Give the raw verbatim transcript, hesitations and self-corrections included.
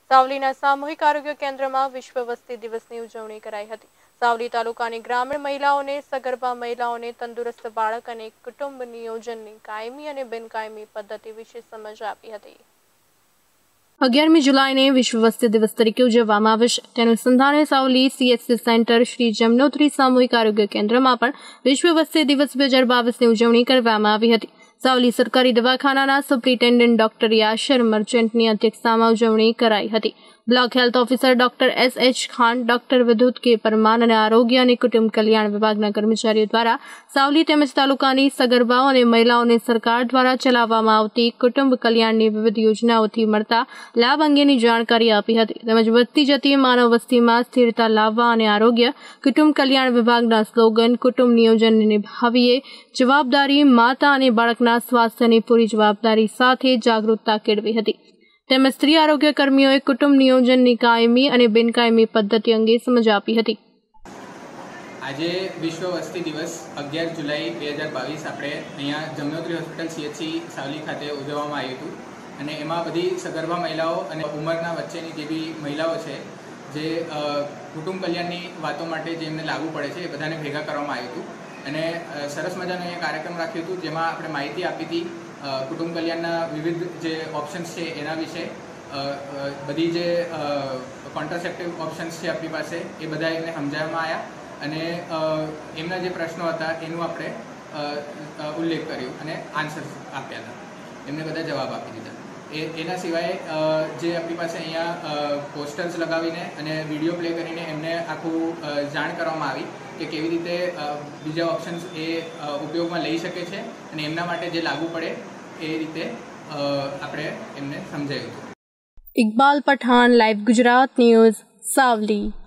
સાવલીના સામૂહિક આરોગ્ય કેન્દ્રમાં વિશ્વ વસ્તી દિવસની ઉજવણી કરાઈ હતી। સાવલી તાલુકાની ગ્રામીણ મહિલાઓને, સગર્ભા મહિલાઓને તંદુરસ્ત બાળક અને કુટુંબ નિયોજનની કાયમી અને બિનકાયમી પદ્ધતિ વિશે સમજ આપી હતી। અગિયારમી જુલાઈને વિશ્વ વસ્તી દિવસ તરીકે ઉજવવામાં આવે છે। તેનું અનુસંધાને સાવલી સીએચસી સેન્ટર શ્રી જમનોત્રી સામૂહિક આરોગ્ય કેન્દ્રમાં પણ વિશ્વ વસ્તી દિવસ બે હજાર બાવીસની ઉજવણી કરવામાં આવી હતી। સાવલી સરકારી દવાખાનાના સુપ્રિન્ટેન્ડન્ટ ડોક્ટર યાશર મર્ચન્ટની અધ્યક્ષતામાં ઉજવણી કરાઈ હતી। Block health officer doctor S H Khan, doctor Vidyut K Parmar અને આરોગ્ય અને કુટુંબ કલ્યાણ વિભાગના કર્મચારીઓ દ્વારા સાવલી તેમજ તાલુકાની સગર્ભાઓ અને મહિલાઓને સરકાર દ્વારા ચલાવવામાં આવતી કુટુંબ કલ્યાણની વિવિધ યોજનાઓથી મળતા લાભ અંગેની જાણકારી આપી હતી। તેમજ વધતી જતી માનવ વસ્તીમાં સ્થિરતા લાવવા અને આરોગ્ય કુટુંબ કલ્યાણ વિભાગના સ્લોગન કુટુંબ નિયોજન નિભાવીએ જવાબદારી માતા અને બાળકના સ્વાસ્થ્યની પૂરી જવાબદારી સાથે જાગૃતતા કેળવી હતી। તેમજ સ્ત્રી આરોગ્ય કર્મીઓએ કુટુંબ નિયોજનની કાયમી અને બિનકાયમી પદ્ધતિ અંગે સમજ આપી હતી। આજે વિશ્વ વસ્તી દિવસ અગિયાર જુલાઈ બે હજાર બાવીસ આપણે અહીંયા જમનોત્રી હોસ્પિટલ સીએચસી સાવલી ખાતે ઉજવવામાં આવ્યું હતું અને એમાં બધી સગર્ભા મહિલાઓ અને ઉંમરના વચ્ચેની જે બી મહિલાઓ છે જે કુટુંબ કલ્યાણની વાતો માટે જે એમને લાગુ પડે છે એ બધાને ભેગા કરવામાં આવ્યું હતું અને સરસ મજાનો અહીંયા કાર્યક્રમ રાખ્યો હતો જેમાં આપણે માહિતી આપી હતી કુટુંબ કલ્યાણના વિવિધ જે ઓપ્શન્સ છે એના વિશે, બધી જે કોન્ટ્રાસેપ્ટિવ ઓપ્શન્સ છે આપણી પાસે એ બધા એમને સમજાવવામાં આવ્યા અને એમના જે પ્રશ્નો હતા એનું આપણે ઉલ્લેખ કર્યો અને આન્સર્સ આપ્યા હતા, એમને બધા જવાબ આપી દીધા। એ એના સિવાય જે આપણી પાસે અહીંયા પોસ્ટર્સ લગાવીને અને વિડીયો પ્લે કરીને એમને આખું જાણ કરવામાં આવી કે કેવી રીતે બીજા ઓપ્શન્સ એ ઉપયોગમાં લઈ શકે છે અને એમના માટે જે લાગુ પડે એ રીતે આપણે એમને સમજાવ્યું હતું। Iqbal Pathan, live Gujarat news, Savli.